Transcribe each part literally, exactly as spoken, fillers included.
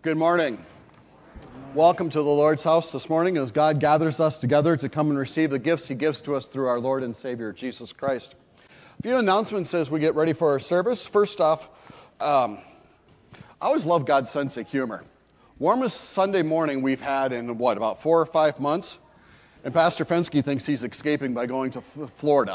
Good morning. Welcome to the Lord's house this morning as God gathers us together to come and receive the gifts He gives to us through our Lord and Savior, Jesus Christ. A few announcements as we get ready for our service. First off, um, I always love God's sense of humor. Warmest Sunday morning we've had in, what, about four or five months? And Pastor Fensky thinks he's escaping by going to F- Florida.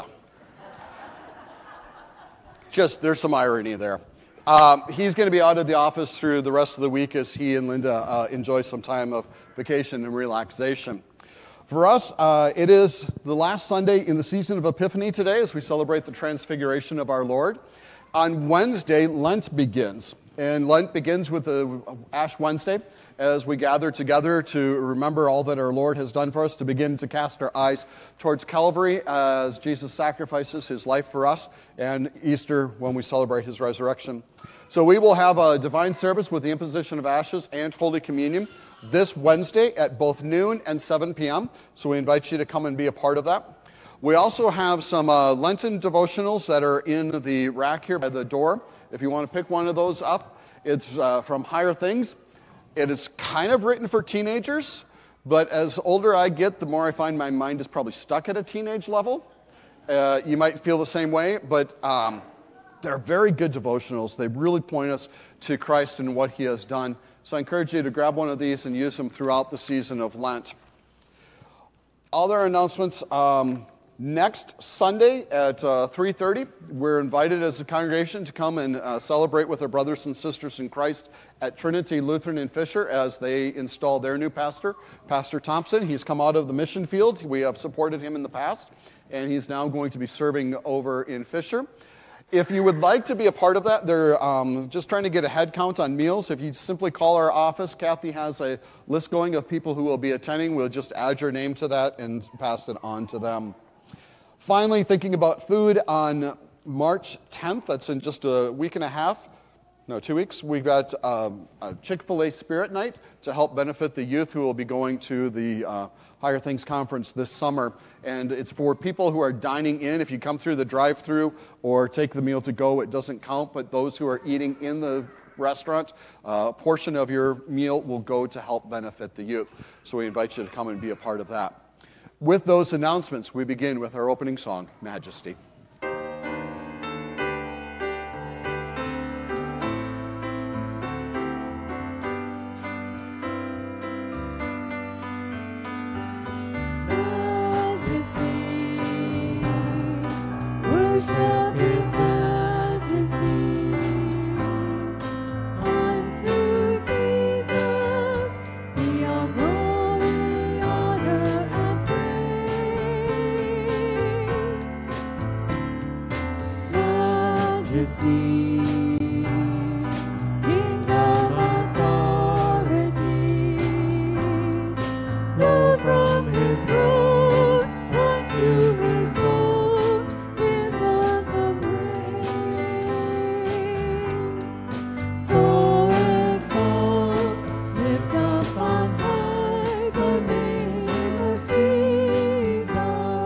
Just, there's some irony there. Um, he's going to be out of the office through the rest of the week as he and Linda uh, enjoy some time of vacation and relaxation. For us, uh, it is the last Sunday in the season of Epiphany today as we celebrate the transfiguration of our Lord. On Wednesday, Lent begins. And Lent begins with the Ash Wednesday as we gather together to remember all that our Lord has done for us, to begin to cast our eyes towards Calvary as Jesus sacrifices His life for us, and Easter when we celebrate His resurrection. So we will have a divine service with the imposition of ashes and Holy Communion this Wednesday at both noon and seven p.m. So we invite you to come and be a part of that. We also have some uh, Lenten devotionals that are in the rack here by the door. If you want to pick one of those up, it's uh, from Higher Things. It is kind of written for teenagers, but as older I get, the more I find my mind is probably stuck at a teenage level. Uh, you might feel the same way, but um, they're very good devotionals. They really point us to Christ and what He has done. So I encourage you to grab one of these and use them throughout the season of Lent. Other announcements. Um, Next Sunday at uh, three thirty, we're invited as a congregation to come and uh, celebrate with our brothers and sisters in Christ at Trinity Lutheran in Fisher as they install their new pastor, Pastor Thompson. He's come out of the mission field. We have supported him in the past, and he's now going to be serving over in Fisher. If you would like to be a part of that, they're um, just trying to get a head count on meals. If you simply call our office, Kathy has a list going of people who will be attending. We'll just add your name to that and pass it on to them. Finally, thinking about food, on March tenth, that's in just a week and a half, no, two weeks, we've got um, a Chick-fil-A Spirit Night to help benefit the youth who will be going to the uh, Higher Things Conference this summer. And it's for people who are dining in. If you come through the drive-thru or take the meal to go, it doesn't count, but those who are eating in the restaurant, uh, a portion of your meal will go to help benefit the youth. So we invite you to come and be a part of that. With those announcements, we begin with our opening song, Majesty.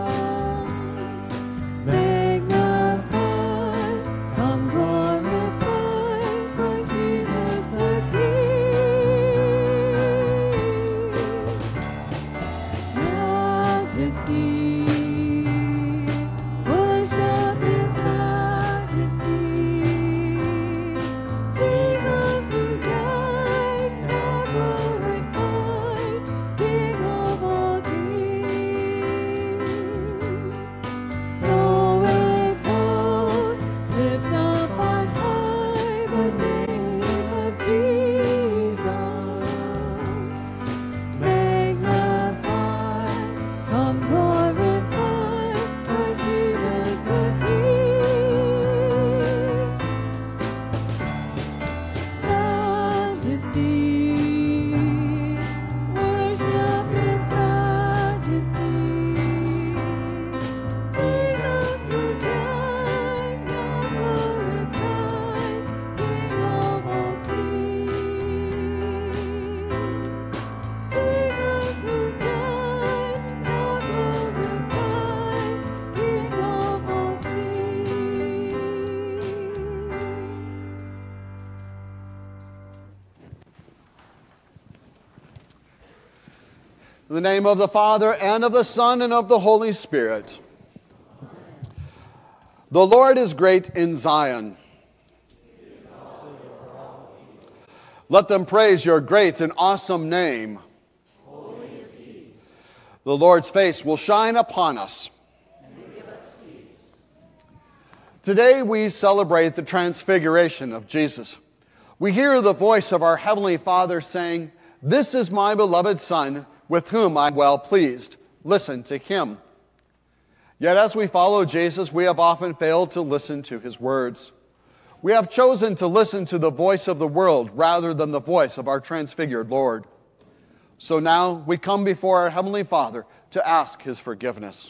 Magnify, come glorify. In the name of the Father, and of the Son, and of the Holy Spirit. The Lord is great in Zion. Let them praise your great and awesome name. Holy is he. The Lord's face will shine upon us. And give us peace. Today we celebrate the transfiguration of Jesus. We hear the voice of our Heavenly Father saying, "This is my beloved Son, with whom I'm well pleased. Listen to him." Yet as we follow Jesus, we have often failed to listen to his words. We have chosen to listen to the voice of the world rather than the voice of our transfigured Lord. So now we come before our Heavenly Father to ask his forgiveness.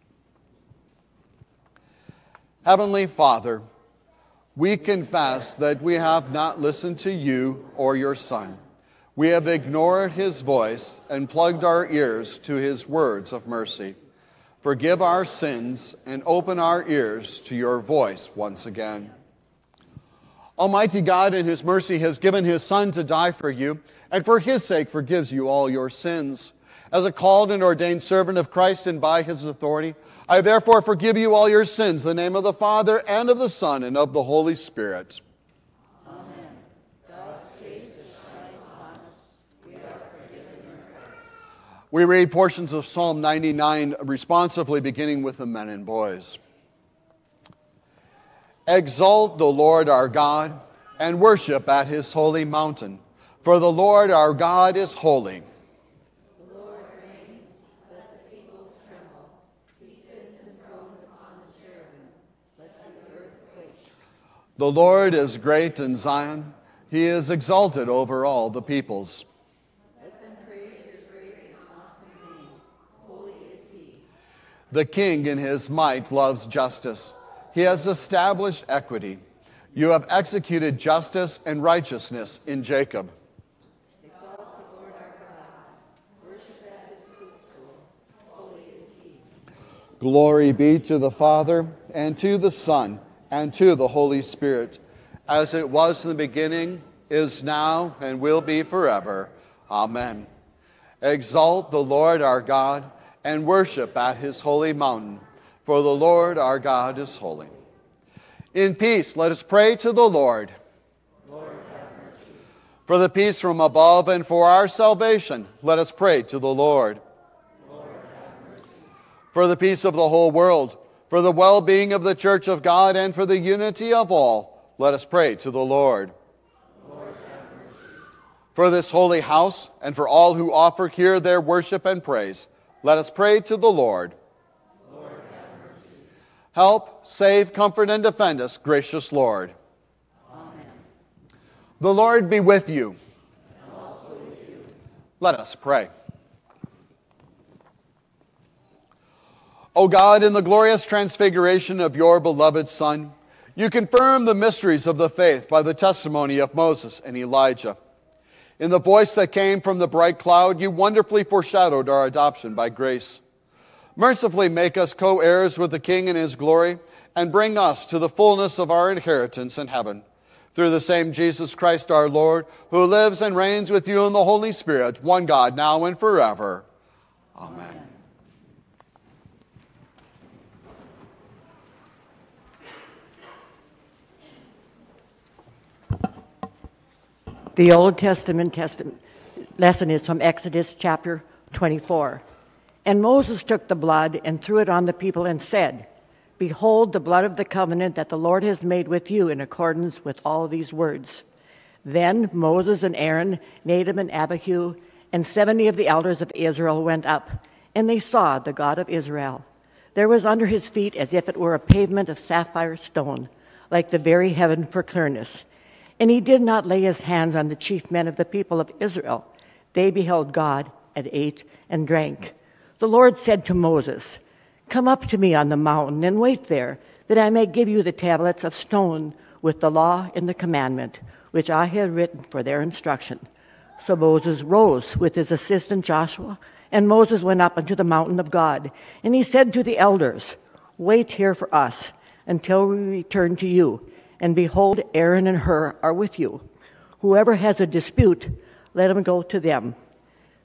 Heavenly Father, we confess that we have not listened to you or your Son. We have ignored his voice and plugged our ears to his words of mercy. Forgive our sins and open our ears to your voice once again. Almighty God in his mercy has given his Son to die for you, and for his sake forgives you all your sins. As a called and ordained servant of Christ and by his authority, I therefore forgive you all your sins in the name of the Father, and of the Son, and of the Holy Spirit. Amen. God's face is shining upon us. We are forgiven in Christ. We read portions of Psalm ninety-nine responsively, beginning with the men and boys. Exalt the Lord our God, and worship at his holy mountain, for the Lord our God is holy. The Lord reigns, let the peoples tremble. He sits enthroned upon the cherubim, let the earth quake. The Lord is great in Zion. He is exalted over all the peoples. Let them praise your great and awesome name. Holy is he. The King in his might loves justice. He has established equity. You have executed justice and righteousness in Jacob. Exalt the Lord our God. Worship at his footstool. Holy is he. Glory be to the Father, and to the Son, and to the Holy Spirit, as it was in the beginning, is now, and will be forever. Amen. Exalt the Lord our God, and worship at his holy mountain, for the Lord our God is holy. In peace, let us pray to the Lord. Lord, have mercy. For the peace from above and for our salvation, let us pray to the Lord. Lord, have mercy. For the peace of the whole world, for the well-being of the Church of God, and for the unity of all, let us pray to the Lord. Lord, have mercy. For this holy house, and for all who offer here their worship and praise, let us pray to the Lord. Lord, have mercy. Help, save, comfort, and defend us, gracious Lord. Amen. The Lord be with you. And also with you. Let us pray. O God, in the glorious transfiguration of your beloved Son, you confirm the mysteries of the faith by the testimony of Moses and Elijah. In the voice that came from the bright cloud, you wonderfully foreshadowed our adoption by grace. Mercifully make us co-heirs with the King in his glory, and bring us to the fullness of our inheritance in heaven. Through the same Jesus Christ our Lord, who lives and reigns with you in the Holy Spirit, one God, now and forever. Amen. The Old Testament, Testament lesson is from Exodus chapter twenty-four. And Moses took the blood and threw it on the people and said, "Behold the blood of the covenant that the Lord has made with you in accordance with all these words." Then Moses and Aaron, Nadab and Abihu, and seventy of the elders of Israel went up, and they saw the God of Israel. There was under his feet as if it were a pavement of sapphire stone, like the very heaven for clearness. And he did not lay his hands on the chief men of the people of Israel. They beheld God and ate and drank. The Lord said to Moses, "Come up to me on the mountain and wait there, that I may give you the tablets of stone with the law and the commandment, which I had written for their instruction." So Moses rose with his assistant Joshua, and Moses went up unto the mountain of God. And he said to the elders, "Wait here for us until we return to you. And behold, Aaron and Hur are with you. Whoever has a dispute, let him go to them."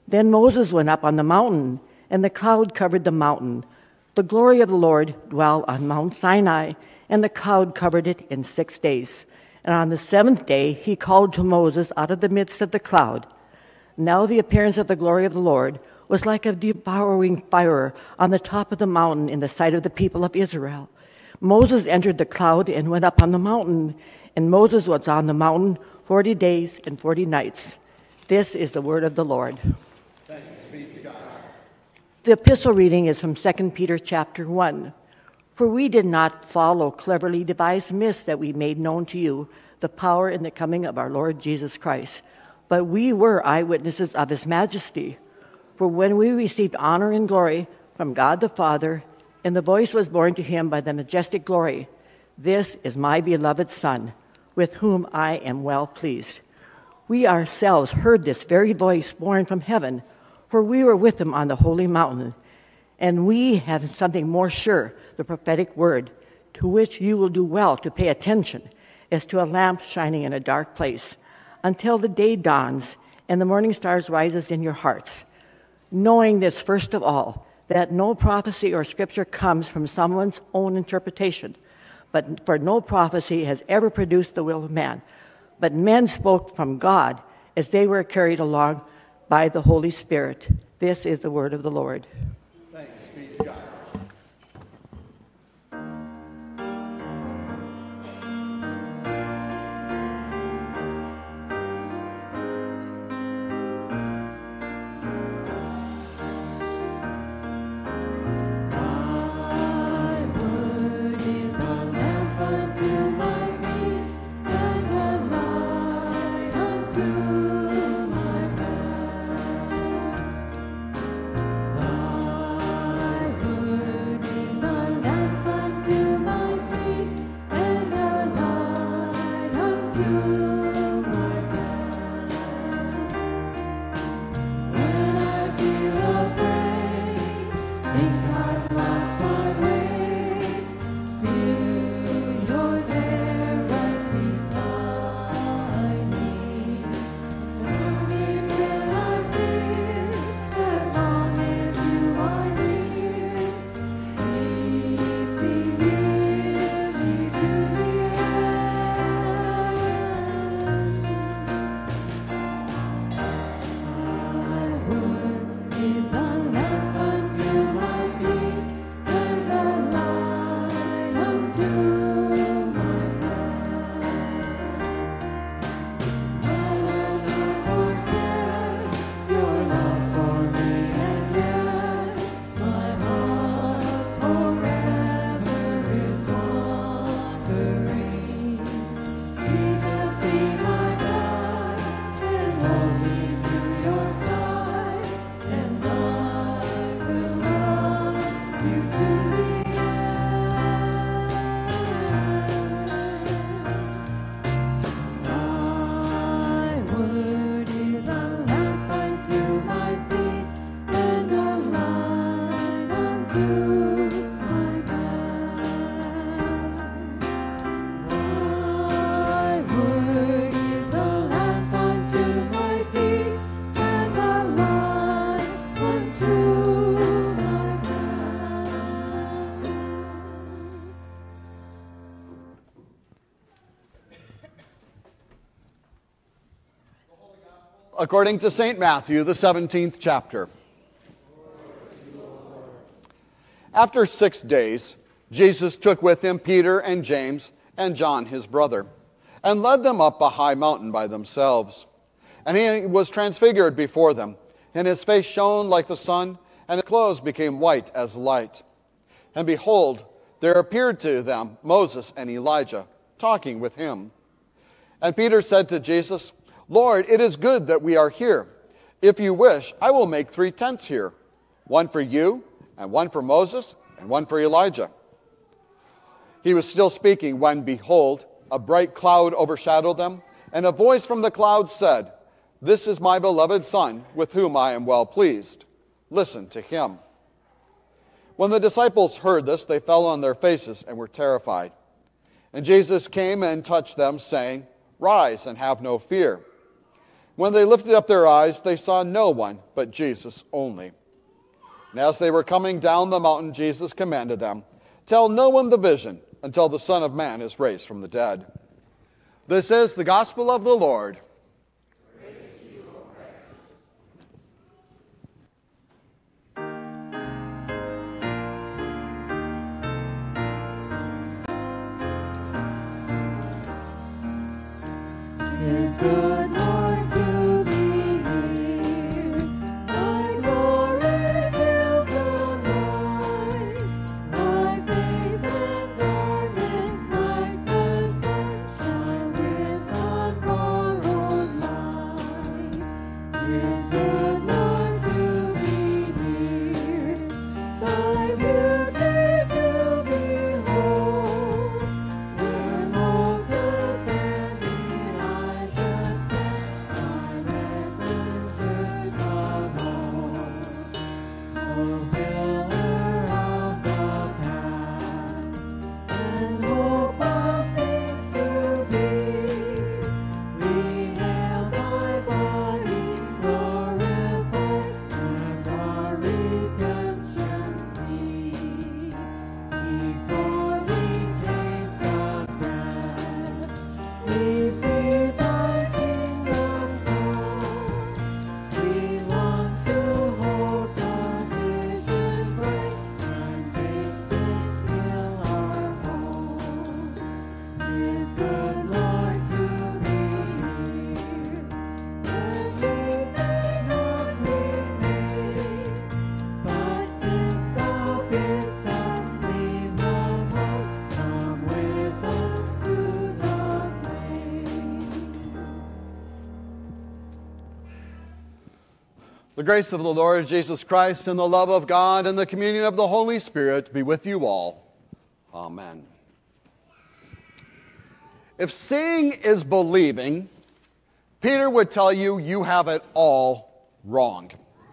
Then Moses went up on the mountain, and the cloud covered the mountain. The glory of the Lord dwelt on Mount Sinai, and the cloud covered it in six days. And on the seventh day he called to Moses out of the midst of the cloud. Now the appearance of the glory of the Lord was like a devouring fire on the top of the mountain in the sight of the people of Israel. Moses entered the cloud and went up on the mountain, and Moses was on the mountain forty days and forty nights. This is the word of the Lord. Thanks be to God. The epistle reading is from Second Peter chapter one. For we did not follow cleverly devised myths that we made known to you, the power and the coming of our Lord Jesus Christ. But we were eyewitnesses of his majesty. For when we received honor and glory from God the Father, and the voice was borne to him by the majestic glory, "This is my beloved Son, with whom I am well pleased." We ourselves heard this very voice borne from heaven, for we were with him on the holy mountain. And we have something more sure, the prophetic word, to which you will do well to pay attention, as to a lamp shining in a dark place, until the day dawns and the morning stars rises in your hearts. Knowing this first of all, that no prophecy or scripture comes from someone's own interpretation, but for no prophecy has ever produced the will of man. But men spoke from God as they were carried along by the Holy Spirit. This is the word of the Lord. Thanks be to God. According to Saint Matthew, the seventeenth chapter. After six days, Jesus took with him Peter and James and John his brother, and led them up a high mountain by themselves. And he was transfigured before them, and his face shone like the sun, and his clothes became white as light. And behold, there appeared to them Moses and Elijah, talking with him. And Peter said to Jesus, "Lord, it is good that we are here. If you wish, I will make three tents here, one for you, and one for Moses, and one for Elijah." He was still speaking when, behold, a bright cloud overshadowed them, and a voice from the cloud said, "This is my beloved Son, with whom I am well pleased. Listen to him." When the disciples heard this, they fell on their faces and were terrified. And Jesus came and touched them, saying, "Rise and have no fear." When they lifted up their eyes, they saw no one but Jesus only. And as they were coming down the mountain, Jesus commanded them, "Tell no one the vision until the Son of Man is raised from the dead." This is the gospel of the Lord. Praise to you, O Christ. Tis good, Lord, to be near. Thy glory fills the night. Thy face and garments like the sun shine with unborrowed light. Tis good, Lord, to be near. Thy beauty to behold. Where Moses and Elijah sat, thy messengers of old. O pillar of the past, and hope of things to be, we hail thy body glorified, and our redemption see. Before we taste of death, we see thy kingdom come. We long to hold the vision bright, and make this still our home. 'Tis good, Lord, to be near. And we may not be made, but since thou bidst us leave the world, come with us to the grave. The grace of the Lord Jesus Christ and the love of God and the communion of the Holy Spirit be with you all. Amen. If seeing is believing, Peter would tell you you have it all wrong.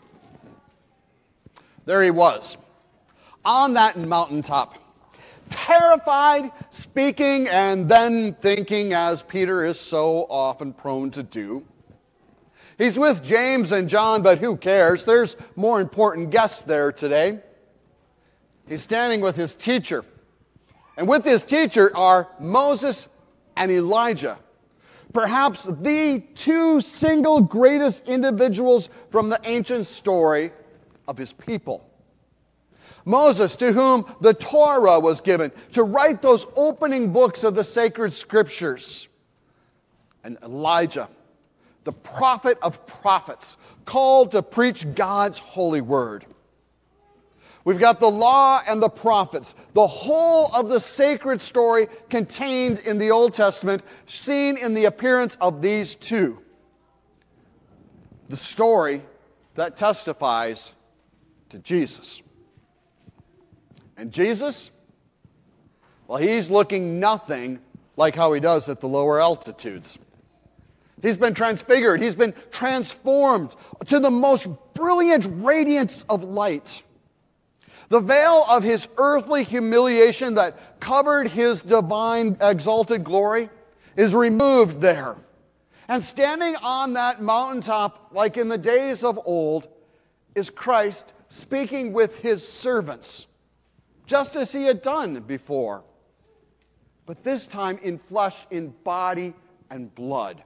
There he was, on that mountaintop, terrified, speaking and then thinking, as Peter is so often prone to do. He's with James and John, but who cares? There's more important guests there today. He's standing with his teacher. And with his teacher are Moses and Elijah, perhaps the two single greatest individuals from the ancient story of his people. Moses, to whom the Torah was given to write those opening books of the sacred scriptures. And Elijah, the prophet of prophets, called to preach God's holy word. We've got the law and the prophets, the whole of the sacred story contained in the Old Testament, seen in the appearance of these two. The story that testifies to Jesus. And Jesus, well, he's looking nothing like how he does at the lower altitudes. He's been transfigured. He's been transformed to the most brilliant radiance of light. The veil of his earthly humiliation that covered his divine exalted glory is removed there. And standing on that mountaintop, like in the days of old, is Christ speaking with his servants, just as he had done before, but this time in flesh, in body, and blood.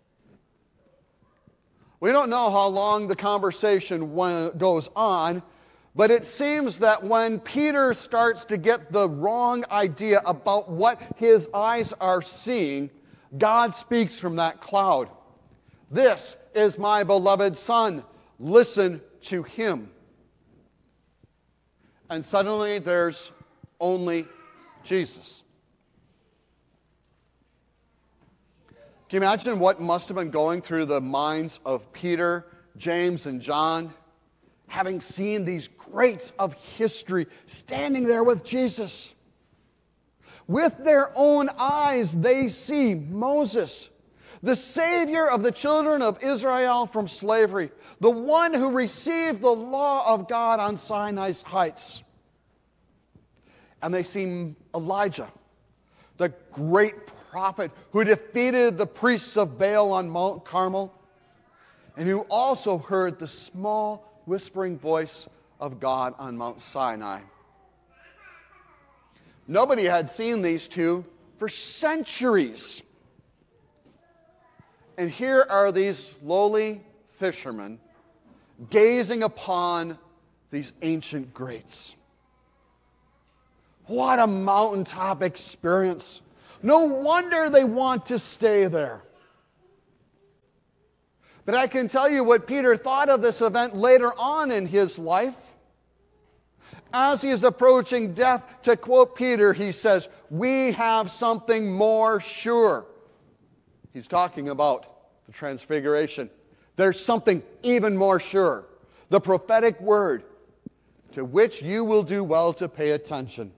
We don't know how long the conversation goes on, but it seems that when Peter starts to get the wrong idea about what his eyes are seeing, God speaks from that cloud. "This is my beloved Son. Listen to him." And suddenly there's only Jesus. Can you imagine what must have been going through the minds of Peter, James, and John, having seen these greats of history standing there with Jesus? With their own eyes, they see Moses, the Savior of the children of Israel from slavery, the one who received the law of God on Sinai's heights. And they see Elijah, the great prophet who defeated the priests of Baal on Mount Carmel and who also heard the small whispering voice of God on Mount Sinai. Nobody had seen these two for centuries. And here are these lowly fishermen gazing upon these ancient greats. What a mountaintop experience. No wonder they want to stay there. But I can tell you what Peter thought of this event later on in his life. As he is approaching death, to quote Peter, he says, "We have something more sure." He's talking about the transfiguration. There's something even more sure. The prophetic word to which you will do well to pay attention.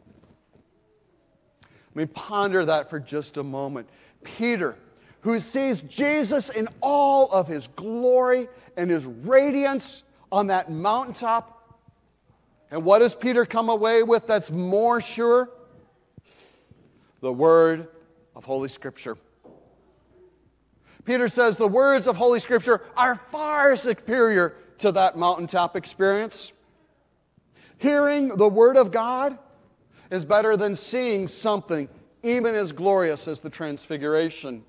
I mean, ponder that for just a moment. Peter, who sees Jesus in all of his glory and his radiance on that mountaintop. And what does Peter come away with that's more sure? The word of Holy Scripture. Peter says the words of Holy Scripture are far superior to that mountaintop experience. Hearing the Word of God is better than seeing something even as glorious as the Transfiguration.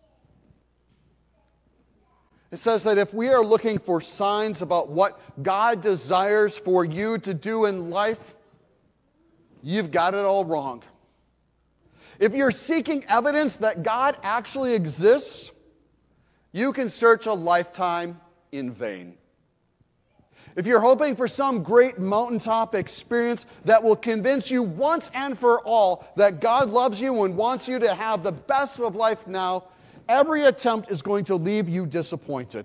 It says that if we are looking for signs about what God desires for you to do in life, you've got it all wrong. If you're seeking evidence that God actually exists, you can search a lifetime in vain. If you're hoping for some great mountaintop experience that will convince you once and for all that God loves you and wants you to have the best of life now, every attempt is going to leave you disappointed.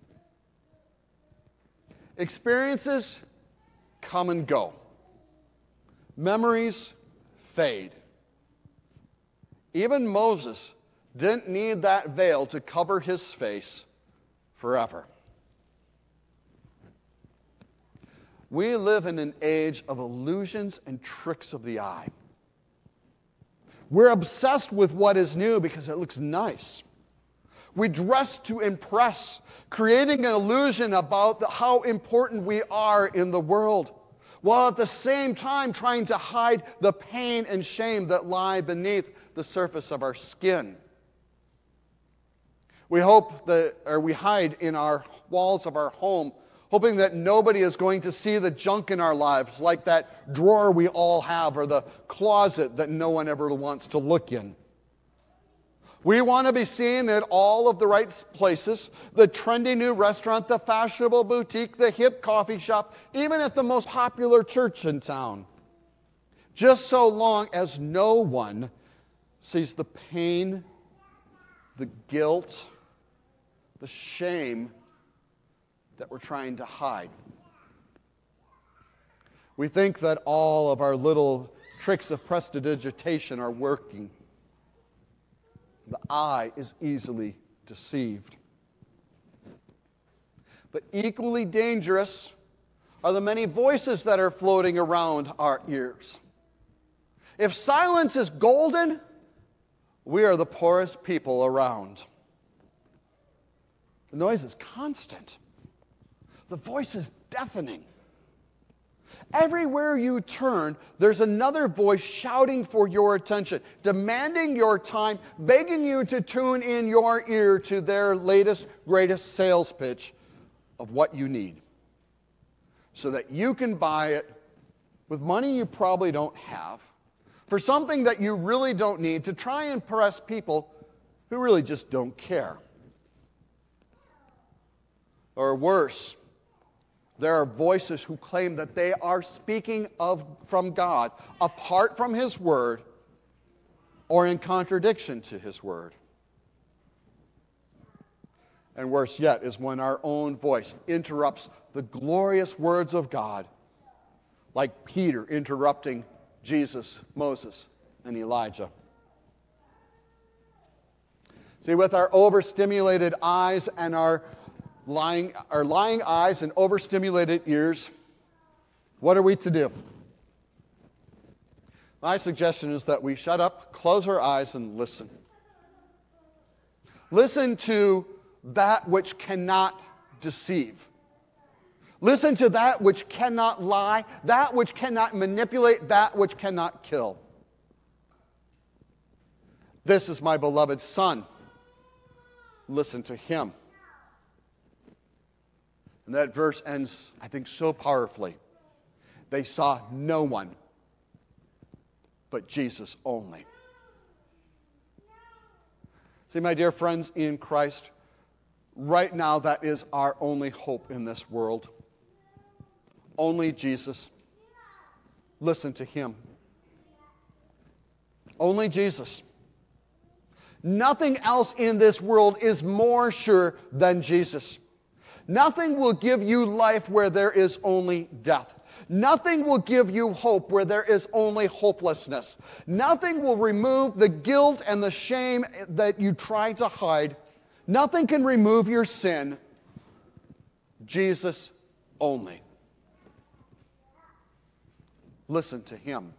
Experiences come and go. Memories fade. Even Moses didn't need that veil to cover his face forever. We live in an age of illusions and tricks of the eye. We're obsessed with what is new because it looks nice. We dress to impress, creating an illusion about the, how important we are in the world, while at the same time trying to hide the pain and shame that lie beneath the surface of our skin. We hope that, or we hide in our walls of our home, hoping that nobody is going to see the junk in our lives, like that drawer we all have or the closet that no one ever wants to look in. We want to be seen at all of the right places, the trendy new restaurant, the fashionable boutique, the hip coffee shop, even at the most popular church in town. Just so long as no one sees the pain, the guilt, the shame that we're trying to hide. We think that all of our little tricks of prestidigitation are working. The eye is easily deceived. But equally dangerous are the many voices that are floating around our ears. If silence is golden, we are the poorest people around. The noise is constant. The voice is deafening. Everywhere you turn, there's another voice shouting for your attention, demanding your time, begging you to tune in your ear to their latest, greatest sales pitch of what you need, so that you can buy it with money you probably don't have, for something that you really don't need, to try and impress people who really just don't care. Or worse, there are voices who claim that they are speaking of, from God apart from His Word or in contradiction to His Word. And worse yet is when our own voice interrupts the glorious words of God, like Peter interrupting Jesus, Moses, and Elijah. See, with our overstimulated eyes and our lying, our lying eyes and overstimulated ears, what are we to do? My suggestion is that we shut up, close our eyes, and listen. Listen to that which cannot deceive. Listen to that which cannot lie, that which cannot manipulate, that which cannot kill. This is my beloved Son. Listen to him. And that verse ends, I think, so powerfully. They saw no one but Jesus only. See, my dear friends in Christ, right now that is our only hope in this world. Only Jesus. Listen to him. Only Jesus. Nothing else in this world is more sure than Jesus. Nothing will give you life where there is only death. Nothing will give you hope where there is only hopelessness. Nothing will remove the guilt and the shame that you try to hide. Nothing can remove your sin. Jesus only. Listen to him.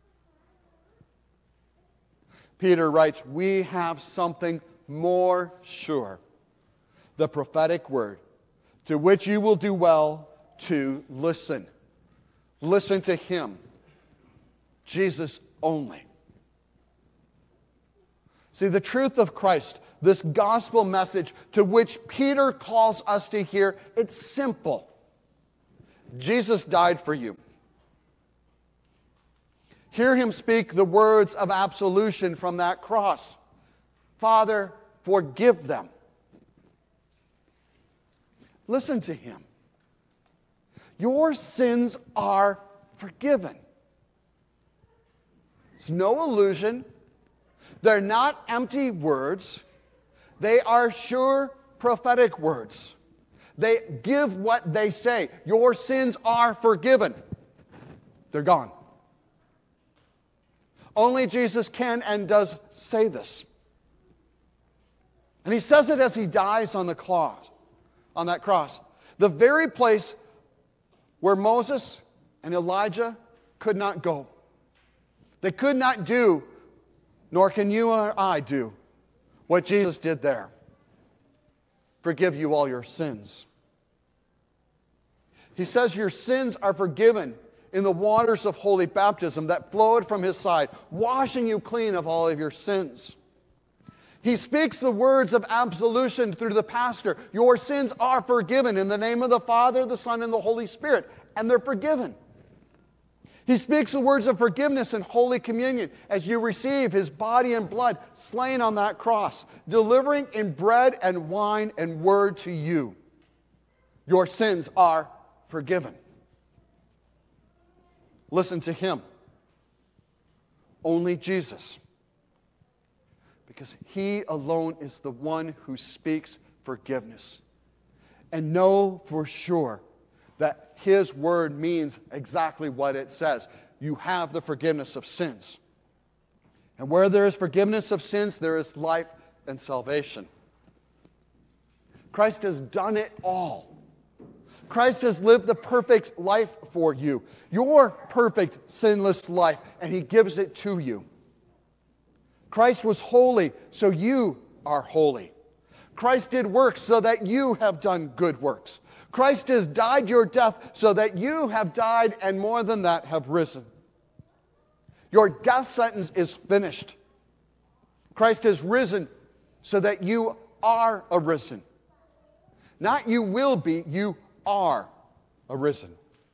Peter writes, we have something more sure, the prophetic word, to which you will do well to listen. Listen to him, Jesus only. See, the truth of Christ, this gospel message to which Peter calls us to hear, it's simple. Jesus died for you. Hear him speak the words of absolution from that cross. Father, forgive them. Listen to him. Your sins are forgiven. It's no illusion. They're not empty words. They are sure prophetic words. They give what they say. Your sins are forgiven. They're gone. Only Jesus can and does say this. And he says it as he dies on the cross, on that cross. The very place where Moses and Elijah could not go. They could not do, nor can you or I do, what Jesus did there. Forgive you all your sins. He says your sins are forgiven in the waters of holy baptism that flowed from his side, washing you clean of all of your sins. He speaks the words of absolution through the pastor. Your sins are forgiven in the name of the Father, the Son, and the Holy Spirit, and they're forgiven. He speaks the words of forgiveness in Holy Communion as you receive his body and blood slain on that cross, delivering in bread and wine and word to you. Your sins are forgiven. Listen to him. Only Jesus. Because he alone is the one who speaks forgiveness. And know for sure that his word means exactly what it says. You have the forgiveness of sins. And where there is forgiveness of sins, there is life and salvation. Christ has done it all. Christ has lived the perfect life for you. Your perfect, sinless life, and he gives it to you. Christ was holy, so you are holy. Christ did works so that you have done good works. Christ has died your death so that you have died and more than that have risen. Your death sentence is finished. Christ has risen so that you are arisen. Not you will be, you are arisen.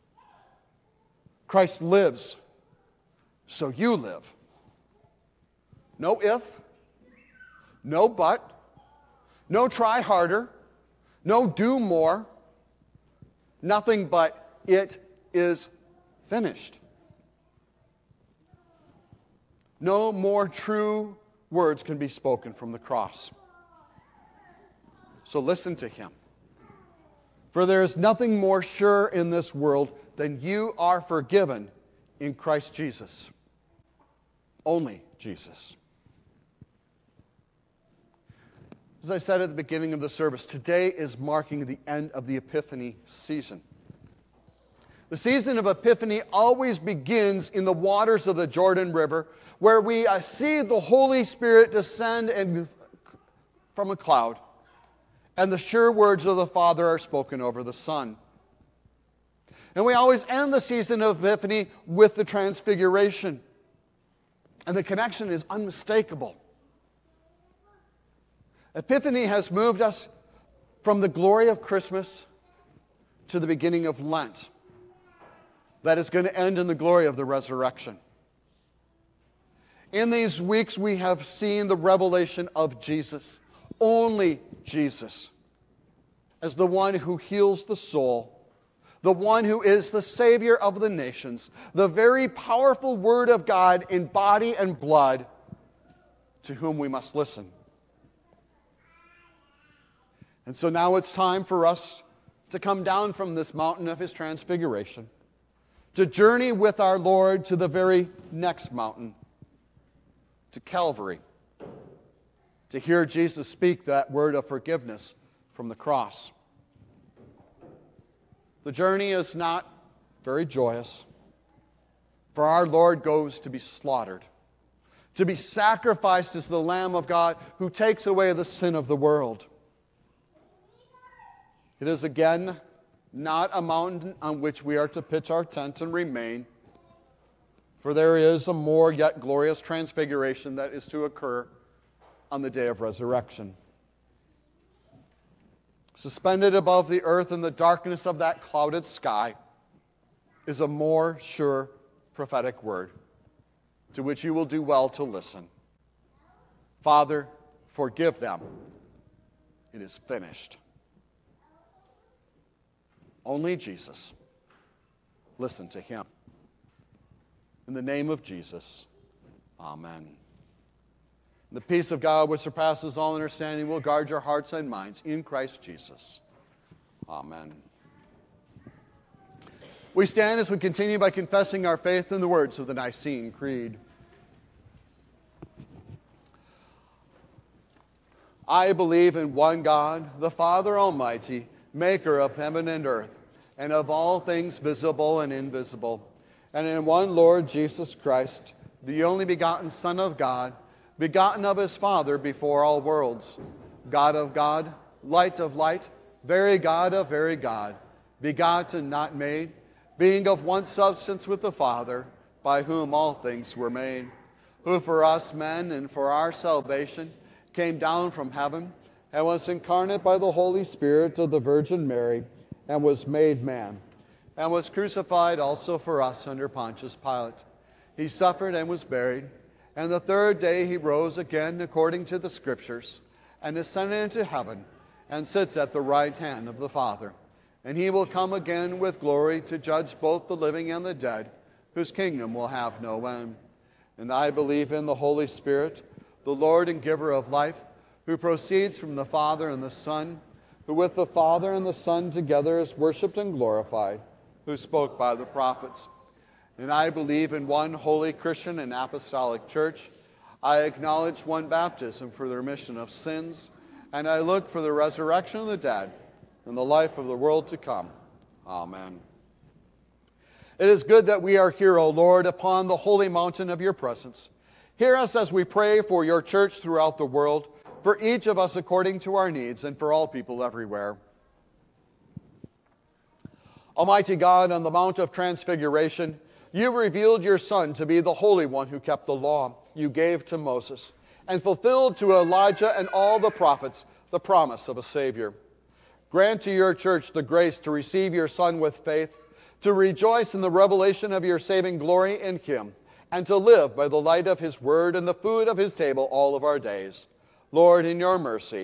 Christ lives, so you live. No if, no but, no try harder, no do more, nothing but it is finished. No more true words can be spoken from the cross. So listen to him. For there is nothing more sure in this world than you are forgiven in Christ Jesus. Only Jesus. As I said at the beginning of the service, today is marking the end of the Epiphany season. The season of Epiphany always begins in the waters of the Jordan River, where we uh, see the Holy Spirit descend and, from a cloud and the sure words of the Father are spoken over the Son. And we always end the season of Epiphany with the Transfiguration. And the connection is unmistakable. Epiphany has moved us from the glory of Christmas to the beginning of Lent. That is going to end in the glory of the resurrection. In these weeks, we have seen the revelation of Jesus, only Jesus, as the one who heals the soul, the one who is the Savior of the nations, the very powerful Word of God in body and blood, to whom we must listen. And so now it's time for us to come down from this mountain of His transfiguration, to journey with our Lord to the very next mountain, to Calvary, to hear Jesus speak that word of forgiveness from the cross. The journey is not very joyous, for our Lord goes to be slaughtered, to be sacrificed as the Lamb of God who takes away the sin of the world. It is again not a mountain on which we are to pitch our tent and remain, for there is a more yet glorious transfiguration that is to occur on the day of resurrection. Suspended above the earth in the darkness of that clouded sky is a more sure prophetic word to which you will do well to listen. Father, forgive them. It is finished. Only Jesus. Listen to Him. In the name of Jesus, amen. The peace of God, which surpasses all understanding, will guard your hearts and minds in Christ Jesus. Amen. We stand as we continue by confessing our faith in the words of the Nicene Creed. I believe in one God, the Father Almighty, maker of heaven and earth, and of all things visible and invisible, and in one Lord Jesus Christ, the only begotten Son of God, begotten of His Father before all worlds, God of God, light of light, very God of very God, begotten, not made, being of one substance with the Father, by whom all things were made, who for us men and for our salvation came down from heaven, and was incarnate by the Holy Spirit of the Virgin Mary, and was made man, and was crucified also for us under Pontius Pilate. He suffered and was buried, and the third day He rose again according to the Scriptures, and ascended into heaven, and sits at the right hand of the Father. And He will come again with glory to judge both the living and the dead, whose kingdom will have no end. And I believe in the Holy Spirit, the Lord and giver of life, who proceeds from the Father and the Son, who with the Father and the Son together is worshipped and glorified, who spoke by the prophets. And I believe in one holy Christian and apostolic church. I acknowledge one baptism for the remission of sins, and I look for the resurrection of the dead and the life of the world to come. Amen. It is good that we are here, O Lord, upon the holy mountain of your presence. Hear us as we pray for your church throughout the world, for each of us according to our needs, and for all people everywhere. Almighty God, on the Mount of Transfiguration, you revealed your Son to be the Holy One who kept the law you gave to Moses, and fulfilled to Elijah and all the prophets the promise of a Savior. Grant to your church the grace to receive your Son with faith, to rejoice in the revelation of your saving glory in Him, and to live by the light of His word and the food of His table all of our days. Lord, in your mercy.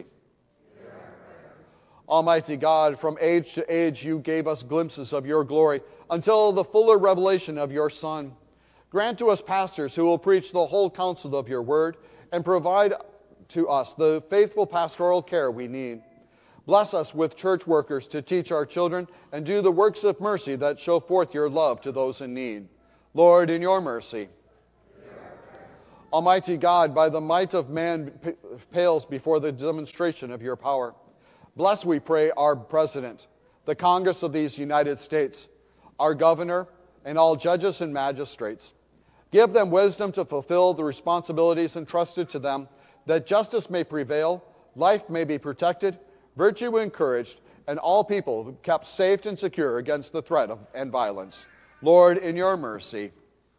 Almighty God, from age to age you gave us glimpses of your glory until the fuller revelation of your Son. Grant to us pastors who will preach the whole counsel of your word and provide to us the faithful pastoral care we need. Bless us with church workers to teach our children and do the works of mercy that show forth your love to those in need. Lord, in your mercy. Almighty God, by the might of man pales before the demonstration of your power. Bless, we pray, our President, the Congress of these United States, our Governor, and all judges and magistrates. Give them wisdom to fulfill the responsibilities entrusted to them, that justice may prevail, life may be protected, virtue encouraged, and all people kept safe and secure against the threat of, and violence. Lord, in your mercy.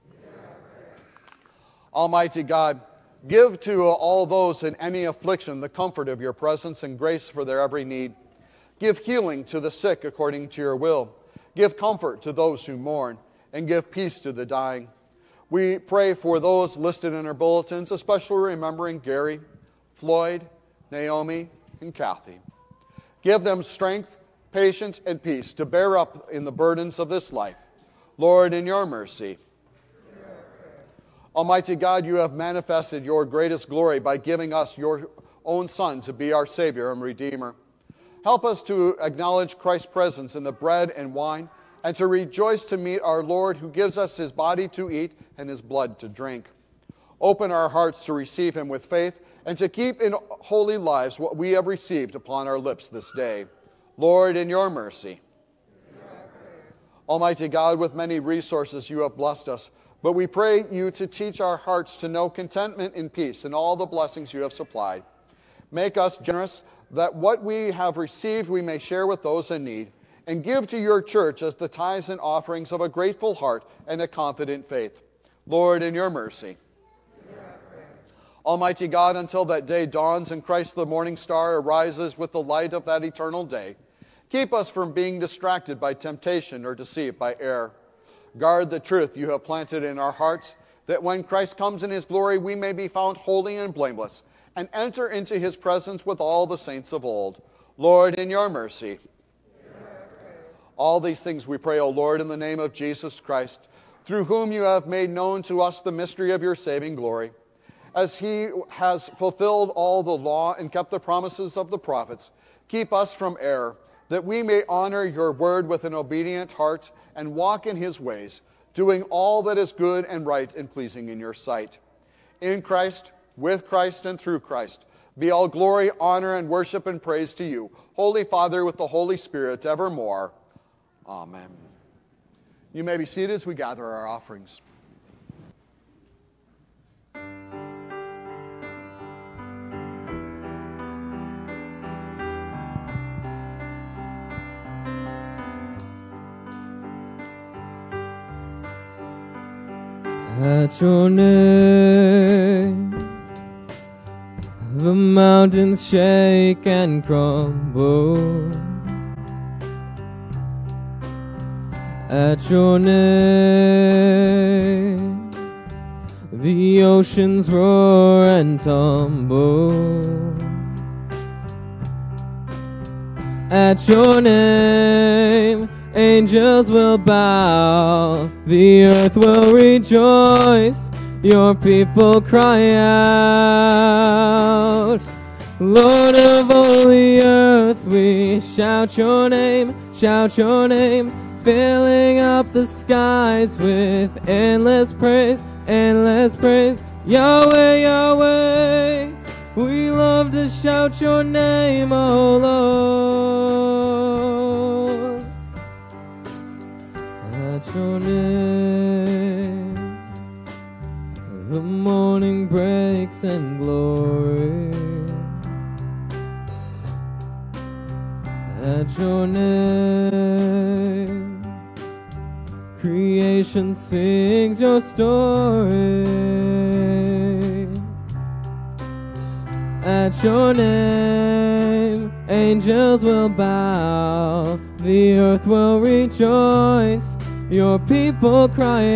Almighty God, give to all those in any affliction the comfort of your presence and grace for their every need. Give healing to the sick according to your will. Give comfort to those who mourn, and give peace to the dying. We pray for those listed in our bulletins, especially remembering Gary, Floyd, Naomi, and Kathy. Give them strength, patience, and peace to bear up in the burdens of this life. Lord, in your mercy. Almighty God, you have manifested your greatest glory by giving us your own Son to be our Savior and Redeemer. Help us to acknowledge Christ's presence in the bread and wine, and to rejoice to meet our Lord, who gives us his body to eat and his blood to drink. Open our hearts to receive him with faith, and to keep in holy lives what we have received upon our lips this day. Lord, in your mercy. Almighty God, with many resources you have blessed us, but we pray you to teach our hearts to know contentment and peace in all the blessings you have supplied. Make us generous, that what we have received we may share with those in need, and give to your church as the tithes and offerings of a grateful heart and a confident faith. Lord, in your mercy. Almighty God, until that day dawns and Christ the morning star arises with the light of that eternal day, keep us from being distracted by temptation or deceived by error. Guard the truth you have planted in our hearts, that when Christ comes in his glory we may be found holy and blameless, and enter into his presence with all the saints of old. Lord, in your mercy. All these things we pray, O Lord, in the name of Jesus Christ, through whom you have made known to us the mystery of your saving glory. As he has fulfilled all the law and kept the promises of the prophets, keep us from error, that we may honor your word with an obedient heart and walk in his ways, doing all that is good and right and pleasing in your sight. In Christ, with Christ, and through Christ, be all glory, honor, and worship and praise to you, Holy Father, with the Holy Spirit, evermore. Amen. You may be seated as we gather our offerings. At your name, the mountains shake and crumble. At your name, the oceans roar and tumble. At your name, angels will bow, the earth will rejoice, your people cry out. Lord of all the earth, we shout your name, shout your name, filling up the skies with endless praise, endless praise. Yahweh, Yahweh, we love to shout your name, O Lord. At your name, the morning breaks in glory. At your name, creation sings your story. At your name, angels will bow, the earth will rejoice, your people cry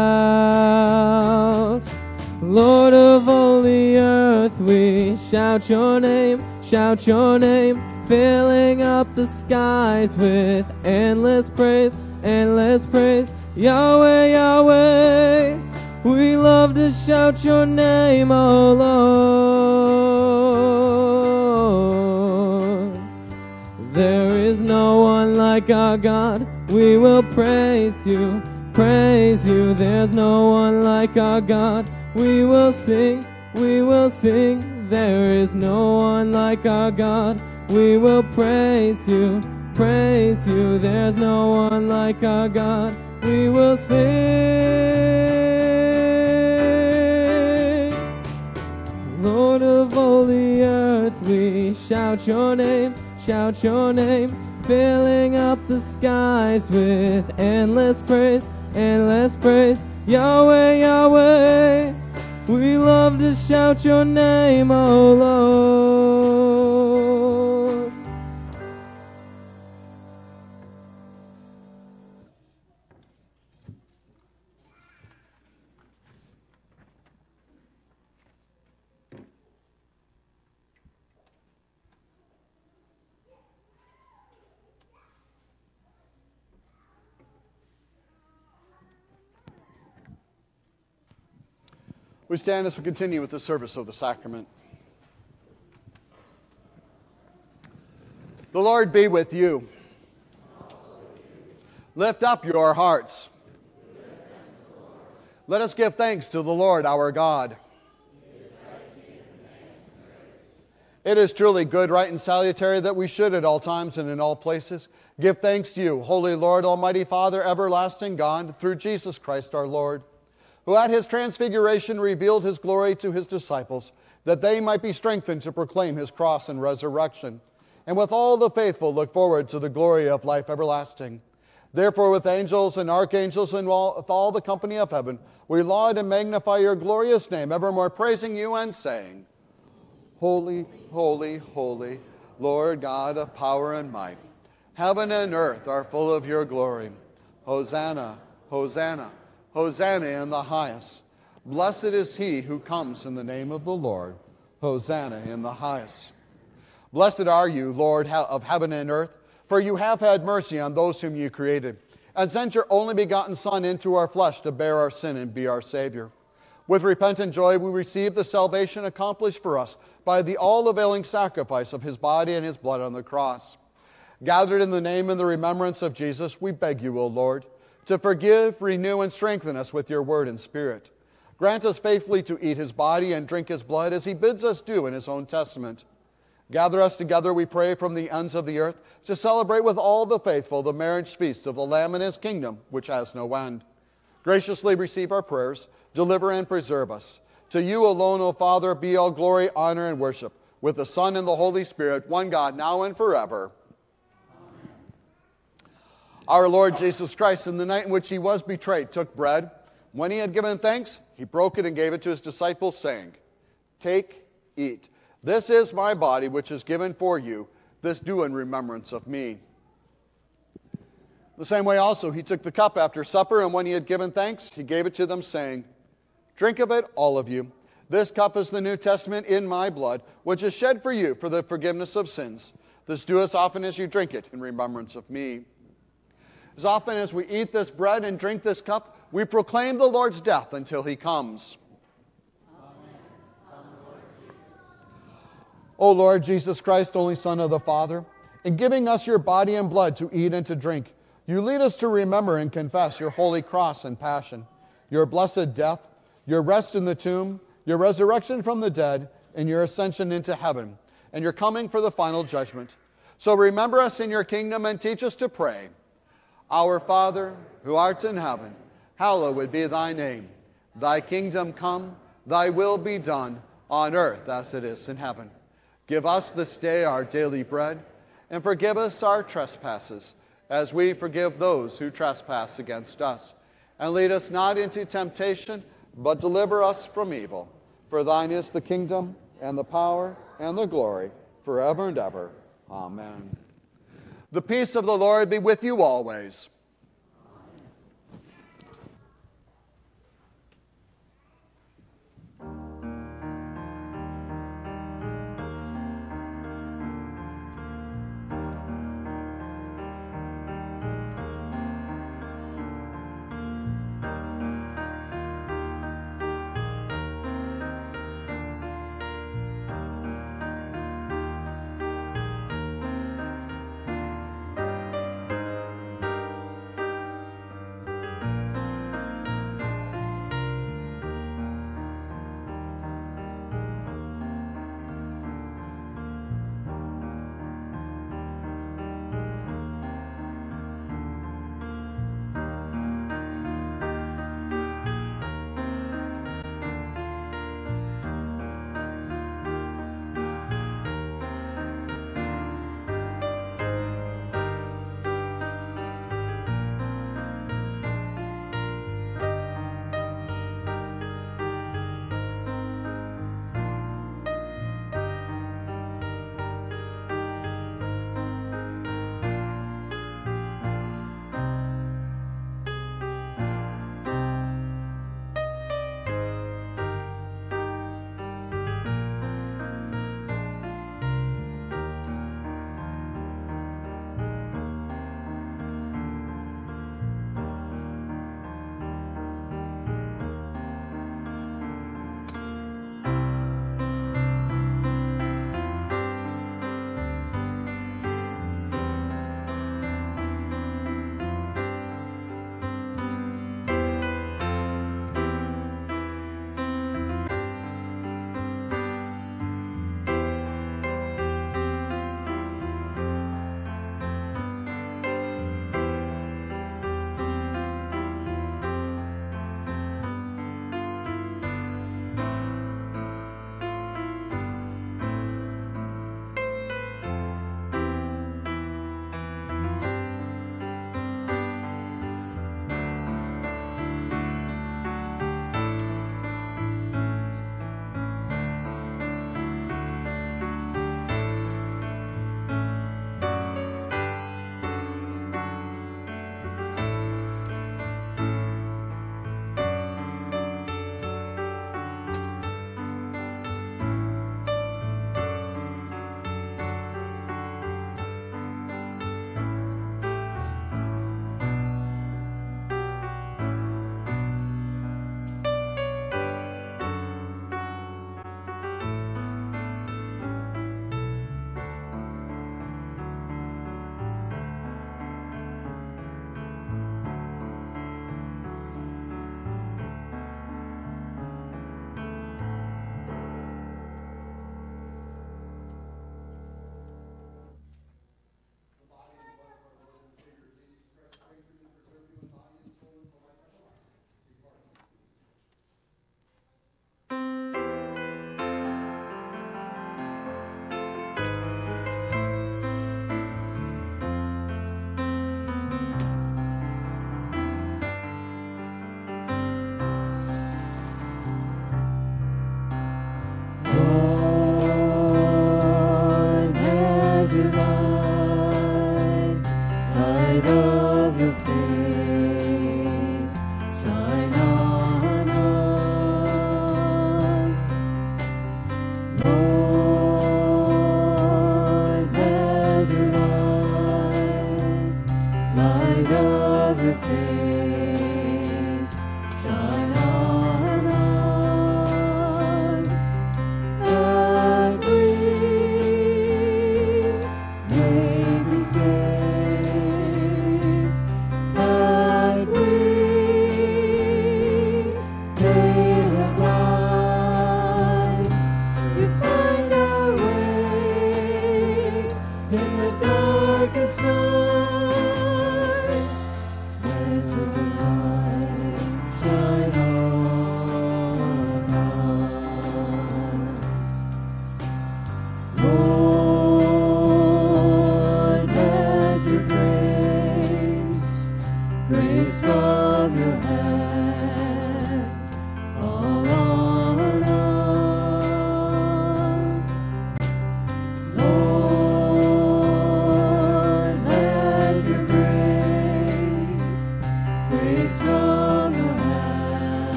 out. Lord of all the earth, we shout your name, shout your name, filling up the skies with endless praise, endless praise. Yahweh, Yahweh, we love to shout your name, O Lord. There is no one like our God, we will praise you, praise you. There's no one like our God, we will sing, we will sing. There is no one like our God, we will praise you, praise you. There's no one like our God, we will sing. Lord of all the earth, we shout your name, shout your name, filling up the skies with endless praise, endless praise. Yahweh, Yahweh, we love to shout your name, O Lord. We stand as we continue with the service of the sacrament. The Lord be with you. Lift up your hearts. Let us give thanks to the Lord our God. It is truly good, right, and salutary that we should at all times and in all places give thanks to you, Holy Lord, Almighty Father, everlasting God, through Jesus Christ our Lord, who at his transfiguration revealed his glory to his disciples, that they might be strengthened to proclaim his cross and resurrection, and with all the faithful look forward to the glory of life everlasting. Therefore, with angels and archangels and all, with all the company of heaven, we laud and magnify your glorious name, evermore praising you and saying, Holy, holy, holy, Lord God of power and might. Heaven and earth are full of your glory. Hosanna, Hosanna, Hosanna in the highest. Blessed is he who comes in the name of the Lord. Hosanna in the highest. Blessed are you, Lord of heaven and earth, for you have had mercy on those whom you created, and sent your only begotten Son into our flesh to bear our sin and be our Savior. With repentant joy we receive the salvation accomplished for us by the all-availing sacrifice of his body and his blood on the cross. Gathered in the name and the remembrance of Jesus, we beg you, O Lord, to forgive, renew, and strengthen us with your word and spirit. Grant us faithfully to eat his body and drink his blood as he bids us do in his own testament. Gather us together, we pray, from the ends of the earth to celebrate with all the faithful the marriage feast of the Lamb and his kingdom, which has no end. Graciously receive our prayers, deliver and preserve us. To you alone, O Father, be all glory, honor, and worship, with the Son and the Holy Spirit, one God, now and forever. Our Lord Jesus Christ, in the night in which he was betrayed, took bread. When he had given thanks, he broke it and gave it to his disciples, saying, Take, eat. This is my body, which is given for you. This do in remembrance of me. The same way also he took the cup after supper, and when he had given thanks, he gave it to them, saying, Drink of it, all of you. This cup is the New Testament in my blood, which is shed for you for the forgiveness of sins. This do as often as you drink it in remembrance of me. As often as we eat this bread and drink this cup, we proclaim the Lord's death until he comes. Amen. Come, Lord Jesus. O Lord Jesus Christ, only Son of the Father, in giving us your body and blood to eat and to drink, you lead us to remember and confess your holy cross and passion, your blessed death, your rest in the tomb, your resurrection from the dead, and your ascension into heaven, and your coming for the final judgment. So remember us in your kingdom and teach us to pray. Our Father, who art in heaven, hallowed be thy name. Thy kingdom come, thy will be done, on earth as it is in heaven. Give us this day our daily bread, and forgive us our trespasses, as we forgive those who trespass against us. And lead us not into temptation, but deliver us from evil. For thine is the kingdom, and the power, and the glory, forever and ever. Amen. The peace of the Lord be with you always.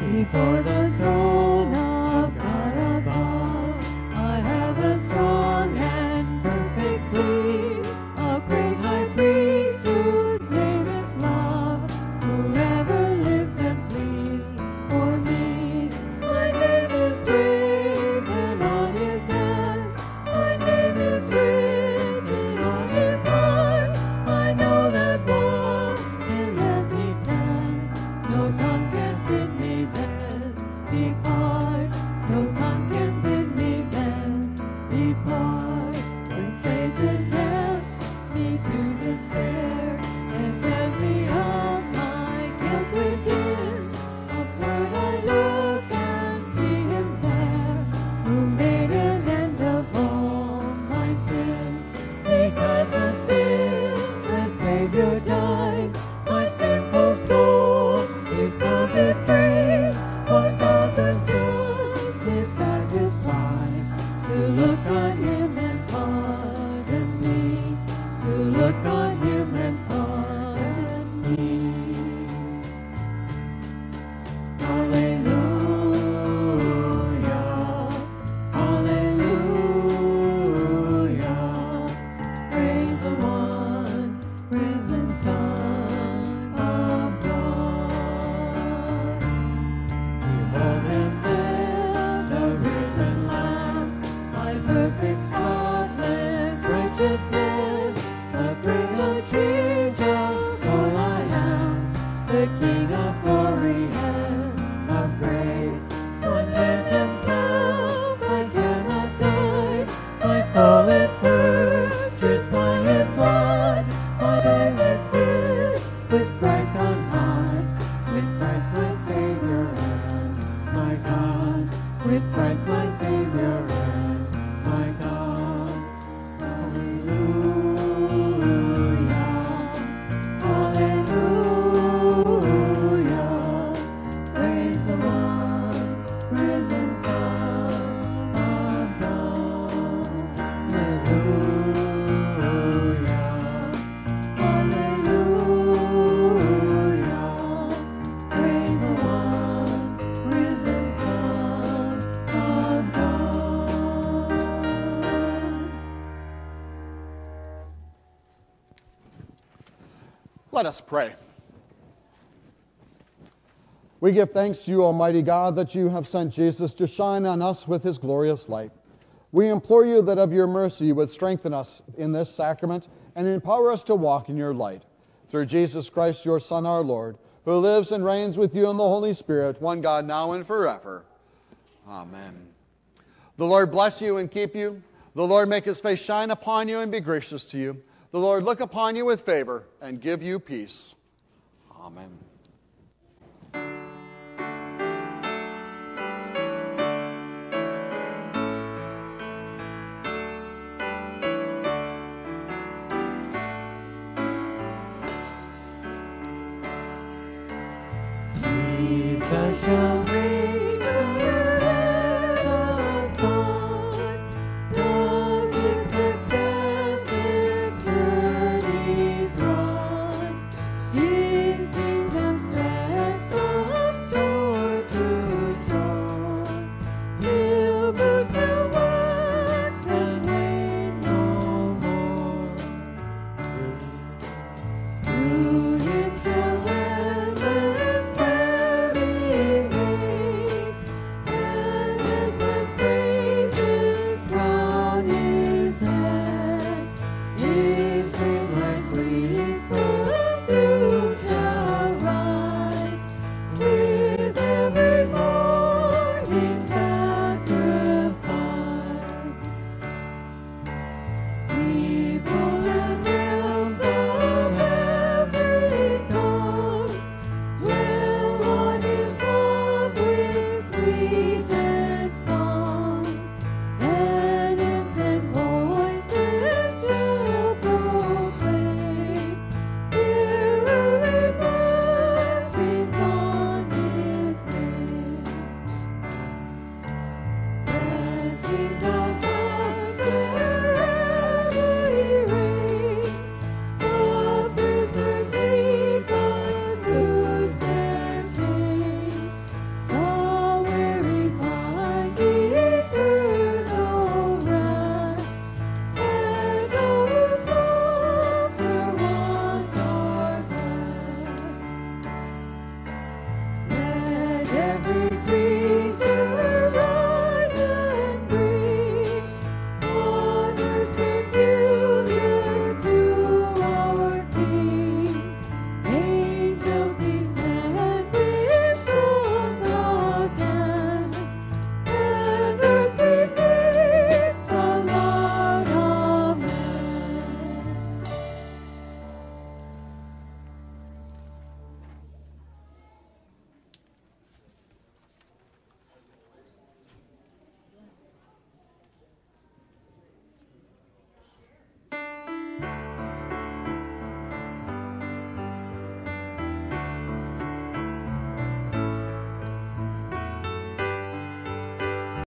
Before the throne of God above, I have a strong and perfect plea, a great high priest whose name is love, whoever lives and pleads for me. My name is written on his hands, my name is written on his heart. I know that one in empty stands, no tongue can bid me thence depart, no tongue can bid me thence depart. When Satan tempts me to despair and tells me of my guilt within, upward I look and see him there, who made an end of all my sin. Because of sin, the Savior died, my sinful soul is counted free. For God the just is satisfied to look on him and pardon me, to look on him and pardon me. Hallelujah, hallelujah, praise the one risen Son of God. Behold him there, the risen Lamb, my perfect spotless righteousness, the great high change of all I am, the King of glory and of grace. One lives himself, I cannot die, my soul is purchased by his blood. I may sit with Christ on high, with Christ my Savior and my God, with Christ my Savior and my God. Hallelujah, hallelujah, praise the one risen Son of God. Hallelujah, hallelujah, praise the one risen Son of God. Let us pray. We give thanks to you, Almighty God, that you have sent Jesus to shine on us with his glorious light. We implore you that of your mercy you would strengthen us in this sacrament and empower us to walk in your light. Through Jesus Christ, your Son, our Lord, who lives and reigns with you in the Holy Spirit, one God, now and forever. Amen. The Lord bless you and keep you. The Lord make his face shine upon you and be gracious to you. The Lord look upon you with favor and give you peace. Amen. Jesus shall reign forever, start, causing successive journeys run. His kingdom stretch from shore to shore, till move to wax and wane no more. Through